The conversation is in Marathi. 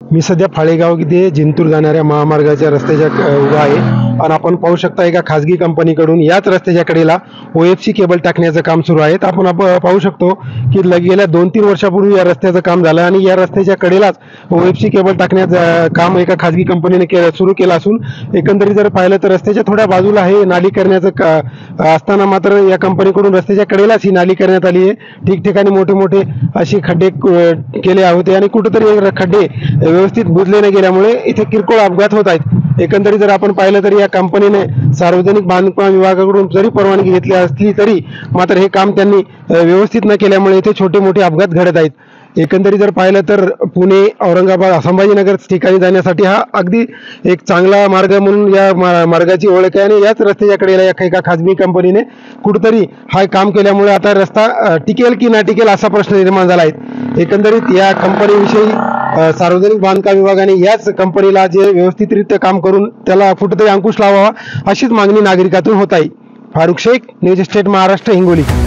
मी सध्या फाळेगाव इथे जिंतूर जाणाऱ्या महामार्गाच्या रस्त्याच्या उभा आहे आणि आपण पाहू शकता एका खाजगी कंपनीकडून याच रस्त्याच्या कडेला OFC केबल टाकण्याचं काम सुरू आहे। आपण पाहू शकतो की गेल्या 2-3 वर्षापूर्वी या रस्त्याचं काम झालं आणि या रस्त्याच्या कडेलाच OFC केबल टाकण्याचं काम एका खाजगी कंपनीने सुरू केलं असून एकंदरीत जर पाहिलं तर रस्त्याच्या थोड्या बाजूला हे नाली करण्याचं असताना मात्र या कंपनीकडून रस्त्याच्या कडेलाच ही नाली करण्यात आली आहे। ठिकठिकाणी मोठे मोठे अशी खड्डे केले होते आणि कुठेतरी खड्डे व्यवस्थित बुजले न गेल्यामुळे इथे किरकोळ अपघात होत आहेत। एकंदरीत जर आपण पाहिलं तर या कंपनीने सार्वजनिक बांधकाम विभागाकडून जरी परवानगी घेतली असली तरी मात्र हे काम त्यांनी व्यवस्थित न केल्यामुळे इथे छोटे मोठे अपघात घडत आहेत। एकंदरीत जर पाहिलं तर पुणे औरंगाबाद संभाजीनगर ठिकाणी जाण्यासाठी हा अगदी एक चांगला मार्ग म्हणून या मार्गाची ओळख आहे आणि याच रस्त्याच्या कडेला एका खाजगी कंपनीने कुठेतरी हा काम केल्यामुळे आता रस्ता टिकेल की ना टिकेल असा प्रश्न निर्माण झाला आहे। एकंदरीत या कंपनीविषयी सार्वजनिक बांधकाम विभागाने याच कंपनीला जे व्यवस्थितरित्या काम करून त्याला कुठेतरी अंकुश लावावा अशीच मागणी नागरिकातून होत आहे। Farooq Shaikh, news state Maharashtra, Hingoli.